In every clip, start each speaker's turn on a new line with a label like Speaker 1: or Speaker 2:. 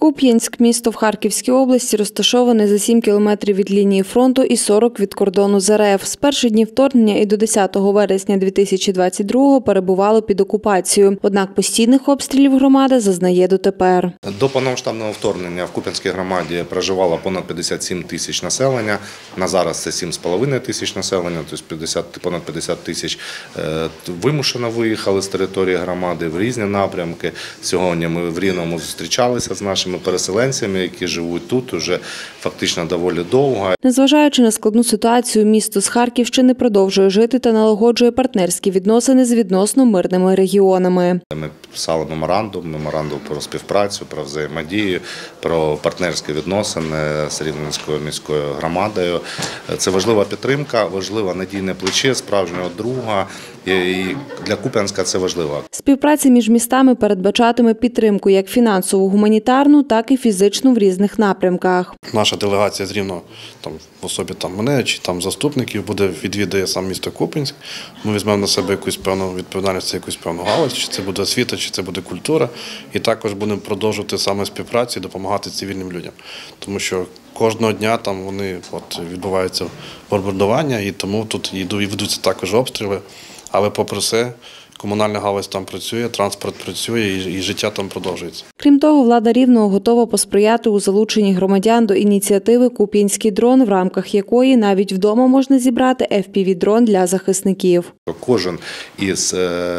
Speaker 1: Куп'янськ – місто в Харківській області, розташоване за 7 кілометрів від лінії фронту і 40 від кордону з РФ. З перших днів вторгнення і до 10 вересня 2022-го перебувало під окупацією. Однак постійних обстрілів громада зазнає дотепер.
Speaker 2: До повномасштабного вторгнення в Куп'янській громаді проживало понад 57 тисяч населення. На зараз це 7,5 тисяч населення, тобто понад 50 тисяч вимушено виїхали з території громади в різні напрямки. Сьогодні ми в Рівному зустрічалися з нашими переселенцями, які живуть тут уже фактично доволі довго.
Speaker 1: Незважаючи на складну ситуацію, місто з Харківщини продовжує жити та налагоджує партнерські відносини з відносно мирними регіонами.
Speaker 2: Ми підписали меморандум про співпрацю, про взаємодію, про партнерські відносини з Рівненською міською громадою. Це важлива підтримка, важливе надійне плече справжнього друга. І для Куп'янська це важливо.
Speaker 1: Співпраця між містами передбачатиме підтримку як фінансову, гуманітарну, так і фізичну в різних напрямках.
Speaker 3: Наша делегація з Рівного, в особі мене чи заступників, відвідає сам місто Куп'янськ. Ми візьмемо на себе якусь певну відповідальність, якусь певну галузь, чи це буде освіта, чи це буде культура. І також будемо продовжувати саме співпрацю і допомагати цивільним людям. Тому що кожного дня вони відбуваються бомбардування, і тому тут ведуться також обстріли. Але попри все, комунальна галузь там працює, транспорт працює і життя там продовжується.
Speaker 1: Крім того, влада Рівного готова посприяти у залученні громадян до ініціативи «Куп'янський дрон», в рамках якої навіть вдома можна зібрати FPV-дрон для захисників.
Speaker 2: Кожен із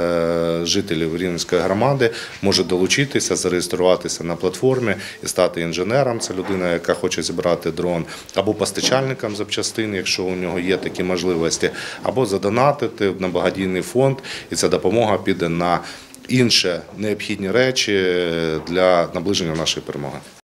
Speaker 2: жителів Рівненської громади може долучитися, зареєструватися на платформі і стати інженером. Це людина, яка хоче зібрати дрон, або постачальником запчастин, якщо у нього є такі можливості, або задонатити на благодійний фонд, і ця допомога піде на інші необхідні речі для наближення нашої перемоги.